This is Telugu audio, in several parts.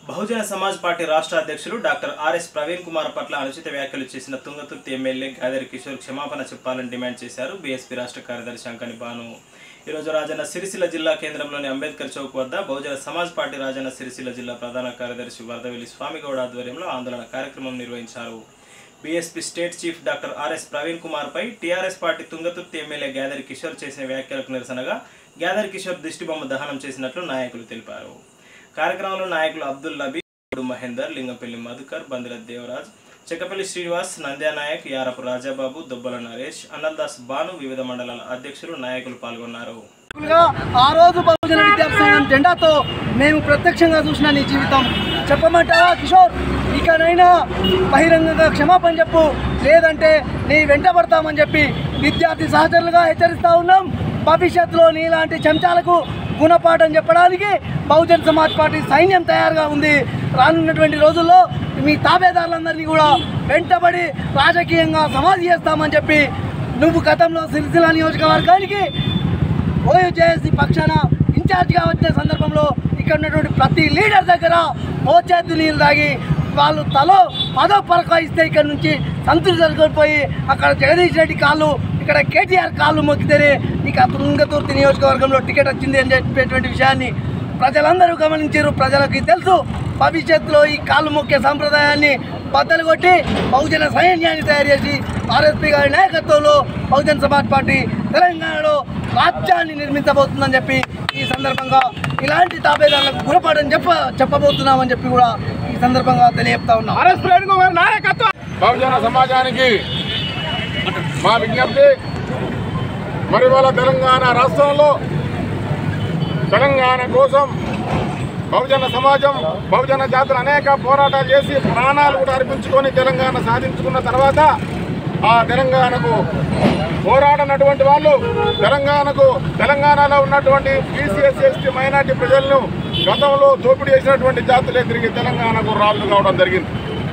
బహుజన సమాజ్ పార్టీ రాష్ట్ర అధ్యక్షులు డాక్టర్ ఆర్ఎస్ ప్రవీణ్ కుమార్ పట్ల అనుచిత వ్యాఖ్యలు చేసిన తుంగతుర్తి ఎమ్మెల్యే గాదరి కిషోర్ క్షమాపణ చెప్పాలని డిమాండ్ చేశారు బీఎస్పీ రాష్ట్ర కార్యదర్శి అంకని బాను. ఈరోజు రాజన్న సిరిసిల్ల జిల్లా కేంద్రంలోని అంబేద్కర్ చౌక్ వద్ద బహుజన సమాజ్ పార్టీ రాజన్న సిరిసిల్ల జిల్లా ప్రధాన కార్యదర్శి వరదవెల్లి స్వామిగౌడ ఆధ్వర్యంలో ఆందోళన కార్యక్రమం నిర్వహించారు. BSP state chief doctor RS Praveen Kumar పై TRS party Thungathurthi MLA Gadari Kishore చేసిన వ్యాఖ్యలకు నిరసనగా గాదరి కిషోర్ దిష్టిబొమ్మ దహనం చేసినట్లు నాయకులు తెలిపారు. కార్యక్రమంలో నాయకులు అబ్దుల్ నబీ, మహేందర్, లింగంపల్లి మధుకర్, బందిల దేవరాజ్, చెక్కపల్లి శ్రీనివాస్, నంద్యా నాయక్, యారపు రాజాబాబు, దుబ్బల నరేష్, అన్నల్దాస్ బాను, వివిధ మండలాల అధ్యక్షులు నాయకులు పాల్గొన్నారు. ఆ రోజు బహుజన విద్యార్థి సంఘం జెండాతో మేము ప్రత్యక్షంగా చూసిన నీ జీవితం చెప్పమంటావా కిషోర్? ఇకనైనా బహిరంగంగా క్షమాపణ చెప్పు, లేదంటే నీ వెంట పడతామని చెప్పి విద్యార్థి సహచరులుగా హెచ్చరిస్తూ ఉన్నాం. భవిష్యత్తులో నీలాంటి చెంచాలకు గుణపాఠం చెప్పడానికి బహుజన్ సమాజ్ పార్టీ సైన్యం తయారుగా ఉంది. రానున్నటువంటి రోజుల్లో మీ తాబేదారులందరినీ కూడా వెంటబడి రాజకీయంగా సమాధి చేస్తామని చెప్పి నువ్వు గతంలో సిరిసిల్ల నియోజకవర్గానికి ఓయూజేఏసీ పక్షాన ఇన్ఛార్జిగా వచ్చిన సందర్భంలో ఇక్కడ ఉన్నటువంటి ప్రతి లీడర్ దగ్గర మోచేతి నీళ్ళు తాగి వాళ్ళు తలో పదో పరకాయిస్తే ఇక్కడ నుంచి సంతృప్తి జరుగుపోయి అక్కడ జగదీష్ రెడ్డి కాళ్ళు, ఇక్కడ కేటీఆర్ కాళ్ళు మొక్కితేనే నీకు ఆ తుంగతుర్తి నియోజకవర్గంలో టికెట్ వచ్చింది అని చెప్పేటువంటి విషయాన్ని ప్రజలందరూ గమనించారు. ప్రజలకి తెలుసు. భవిష్యత్తులో ఈ కాళ్ళు మొక్కే సంప్రదాయాన్ని బద్దలు కొట్టి బహుజన సైన్యాన్ని తయారు చేసి ఆర్ఎస్పీ గారి నాయకత్వంలో బహుజన సమాజ్ పార్టీ తెలంగాణలో రాజ్యాన్ని నిర్మించబోతుందని చెప్పి ఈ సందర్భంగా ఇలాంటి తాబేదారులకు గుణపాఠం చెప్పబోతున్నామని చెప్పి కూడా ఈ సందర్భంగా తెలియజేస్తా ఉన్నాం. బహుజన సమాజానికి మా విజ్ఞప్తి, మరి వాళ్ళ తెలంగాణ రాష్ట్రంలో తెలంగాణ కోసం బహుజన సమాజం, బహుజన జాతులు అనేక పోరాటాలు చేసి ప్రాణాలు కూడా అర్పించుకొని తెలంగాణ సాధించుకున్న తర్వాత ఆ తెలంగాణకు పోరాడనటువంటి వాళ్ళు తెలంగాణలో ఉన్నటువంటి బీసీ, ఎస్సీ, ఎస్టీ, మైనార్టీ ప్రజలను గతంలో దోపిడీ చేసినటువంటి జాతులే తిరిగి తెలంగాణకు రాజులు కావడం జరిగింది.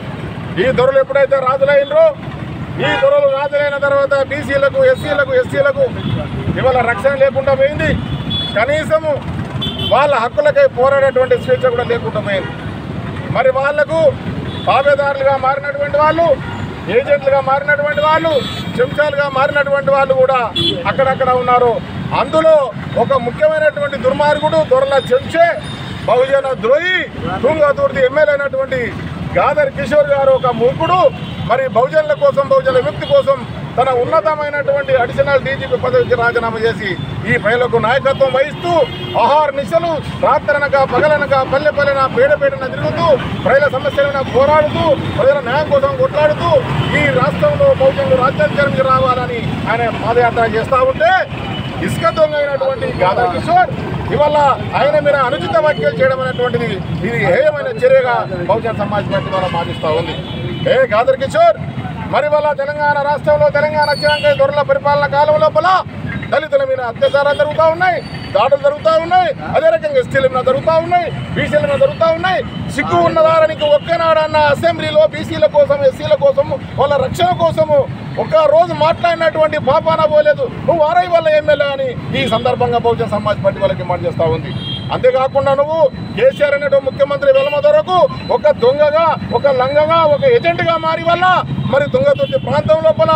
ఈ దొరలు ఎప్పుడైతే రాజులైనరో, ఈ దొరలు రాజులైన తర్వాత బీసీలకు, ఎస్సీలకు ఇవాళ రక్షణ లేకుండా పోయింది. కనీసము వాళ్ళ హక్కులకై పోరాడేటువంటి స్వేచ్ఛ కూడా లేకుండా పోయింది. మరి వాళ్లకు తాబేదారులుగా మారినటువంటి వాళ్ళు, ఏజెంట్లుగా మారినటువంటి వాళ్ళు, చెంచాలుగా మారినటువంటి వాళ్ళు కూడా అక్కడక్కడ ఉన్నారు. అందులో ఒక ముఖ్యమైనటువంటి దుర్మార్గుడు, దొరల చెంచే, బహుజన ద్రోహి, తుంగతుర్తి ఎమ్మెల్యే అయినటువంటి గాదరి కిషోర్ గారు ఒక మూర్ఖుడు. మరి బహుజనుల కోసం, బహుజన విముక్తి కోసం తన ఉన్నతమైనటువంటి అడిషనల్ డీజీపీ పదవికి రాజీనామా చేసి ఈ ప్రజలకు నాయకత్వం వహిస్తూ ఆహార నిశలు రాత్రనక పగలనక పల్లెపల్లెన పేడపేటన తిరుగుతూ ప్రజల సమస్యలను పోరాడుతూ ప్రజల న్యాయం కోసం కొట్లాడుతూ ఈ రాష్ట్రంలో బహుజనులు రాజ్యాధికారానికి రావాలని ఆయన పాదయాత్ర చేస్తూ ఉంటే ఇసుక దొంగ అయినటువంటి గాదరి కిషోర్ ఇవాళ ఆయన మీద అనుచిత వ్యాఖ్యలు చేయడం అనేటువంటిది ఇది హేయమైన చర్యగా బహుజన సమాజ్ పార్టీ ద్వారా భావిస్తూ ఉంది. గాదరి కిషోర్, మరి వాళ్ళ తెలంగాణ రాష్ట్రంలో తెలంగాణ వచ్చినాక దొరల పరిపాలన కాలం లోపల దళితుల మీద అత్యాచారాలు జరుగుతూ ఉన్నాయి, దాడులు జరుగుతూ ఉన్నాయి, అదే రకంగా ఎస్టీల మీద జరుగుతూ ఉన్నాయి, బీసీల మీద జరుగుతూ ఉన్నాయి. సిగ్గు ఉన్నదానికి ఒక్కనాడన్న అసెంబ్లీలో బీసీల కోసం, ఎస్సీల కోసము, వాళ్ళ రక్షణ కోసము ఒక్క రోజు మాట్లాడినటువంటి పాపాన పోలేదు. నువ్వు ఆర్ఐ వల్ల ఎమ్మెల్యే అని ఈ సందర్భంగా బహుజన సమాజ్ పార్టీ వాళ్ళకి డిమాండ్ చేస్తూ ఉంది. అంతేకాకుండా నువ్వు కేసీఆర్ అనే ముఖ్యమంత్రి వెలమ దొరకు ఒక దొంగగా, ఒక లంగగా, ఒక ఏజెంట్గా మారి వల్ల మరి తుంగతుర్తి ప్రాంతం లోపల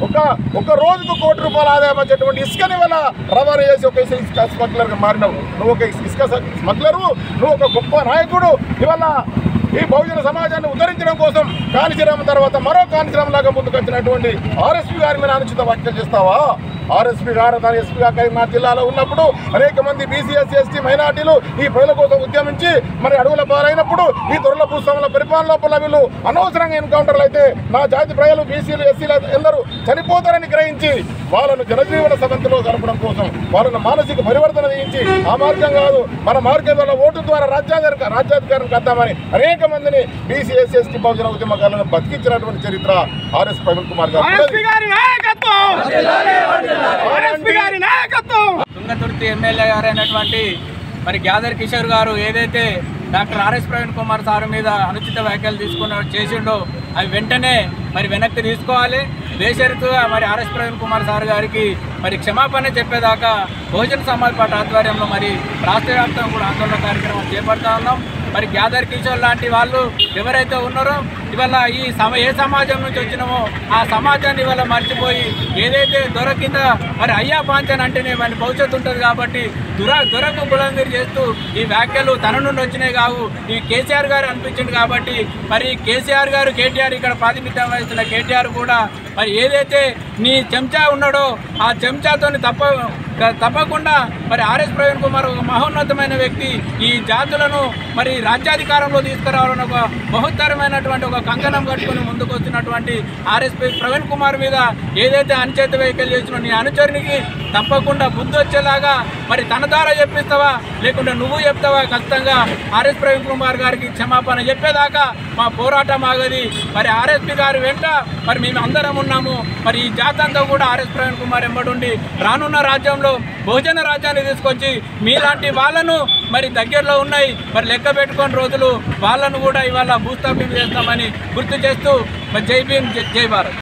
ఒక రోజుకు ₹1 ఆదాయం వచ్చేటువంటి ఇసుకని వల్ల రవాణా చేసి ఒక ఇసుక స్మగ్లర్గా మారినావు. నువ్వు ఒక ఇసుక స్మగ్లరు, నువ్వు ఒక గొప్ప నాయకుడు. ఇవాళ ఈ బహుజన సమాజాన్ని ఉద్ధరించడం కోసం కానిశ్రామ తర్వాత మరో కానిశ్రామ లాగా ముందుకు వచ్చినటువంటి ఆర్ఎస్పీ గారి మీద అనుచిత వ్యాఖ్యలు చేస్తావా? ఆర్ఎస్పీ గారు తన ఎస్పీగా కరీంనగర్ జిల్లాలో ఉన్నప్పుడు అనేక మంది బీసీ, ఎస్సీ, ఎస్టీ, మైనార్టీలు ఈ ప్రజల కోసం ఉద్యమించి మరి అడవుల పాలైనప్పుడు ఈ దొరల భూస్వాముల పరిపాలన లోపల వీళ్ళు అనవసరంగా ఎన్కౌంటర్లు అయితే నా జాతి ప్రజలు, బీసీలు, ఎస్సీలు అందరూ చనిపోతారని గ్రహించి వాళ్ళను జనజీవన సమంతిలో జరపడం కోసం వాళ్ళను మానసిక పరివర్తన చేయించి ఆ మార్గం కాదు మన మార్గం వల్ల ఓటు ద్వారా రాజ్యాధికారం కద్దామని అనేక మందిని బీసీ, ఎస్సీ, ఎస్టీ, బహుజన ఉద్యమకాలను బతికించినటువంటి చరిత్ర ఆర్ఎస్ ప్రవీణ్ కుమార్ గారు. తుంగతుర్తి ఎమ్మెల్యే గారైనటువంటి మరి గాదరి కిషోర్ గారు ఏదైతే doctor RS Praveen Kumar sir మీద అనుచిత వ్యాఖ్యలు చేసిండో అవి వెంటనే మరి వెనక్కి తీసుకోవాలి. బేషరతుగా మరి ఆర్ఎస్ ప్రవీణ్ కుమార్ సార్ గారికి మరి క్షమాపణ చెప్పేదాకా బహుజన సమాజ్ పార్టీ ఆధ్వర్యంలో మరి రాష్ట్ర వ్యాప్తంగా కూడా ఆందోళన కార్యక్రమం చేపడతా ఉన్నాం. మరి గ్యాదర్ కిషోర్ లాంటి వాళ్ళు ఎవరైతే ఉన్నారో ఇవాళ ఏ సమాజం నుంచి వచ్చినామో ఆ సమాజాన్ని ఇవాళ మర్చిపోయి ఏదైతే దొర కింద మరి అయ్యా పాంచన్ అంటేనే మన భవిష్యత్తు ఉంటుంది కాబట్టి దొరకు బులంగిరి చేస్తూ ఈ వ్యాఖ్యలు తన నుండి వచ్చినాయి కావు. ఈ కేసీఆర్ గారు అనిపించింది కాబట్టి మరి కేసీఆర్ గారు కేటీఆర్ ఇక్కడ ప్రాతినిధ్యం వహిస్తున్న కేటీఆర్ కూడా మరి ఏదైతే నీ చెంచా ఉన్నాడో ఆ చెంచాతోని తప్పకుండా మరి ఆర్ఎస్ ప్రవీణ్ కుమార్ ఒక మహోన్నతమైన వ్యక్తి ఈ జాతులను మరి రాజ్యాధికారంలో తీసుకురావాలని ఒక మహోత్తరమైనటువంటి ఒక కంకణం కట్టుకుని ముందుకు వచ్చినటువంటి ఆర్ఎస్ ప్రవీణ్ కుమార్ మీద ఏదైతే అనుచేత వ్యాఖ్యలు చేసిన నీ అనుచరునికి తప్పకుండా బుద్ధి వచ్చేలాగా మరి తన ద్వారా చెప్పిస్తావా లేకుంటే నువ్వు చెప్తావా ఖచ్చితంగా ఆర్ఎస్ ప్రవీణ్ కుమార్ గారికి క్షమాపణ చెప్పేదాకా మా పోరాటం ఆగది. మరి ఆర్ఎస్పీ గారి వెంట మరి మేము అందరం ఉన్నాము. మరి ఈ జాతంతా కూడా ఆర్ఎస్ ప్రవీణ్ కుమార్ ఎంబడుండి రానున్న రాజ్యంలో బహుజన రాజ్యాన్ని తీసుకొచ్చి మీలాంటి వాళ్ళను మరి దగ్గరలో ఉన్నాయి మరి లెక్క పెట్టుకుని రోజులు వాళ్ళను కూడా ఇవాళ భూస్థాపన చేస్తామని గుర్తు చేస్తూ మరి జై భీమ్ జై భారత్.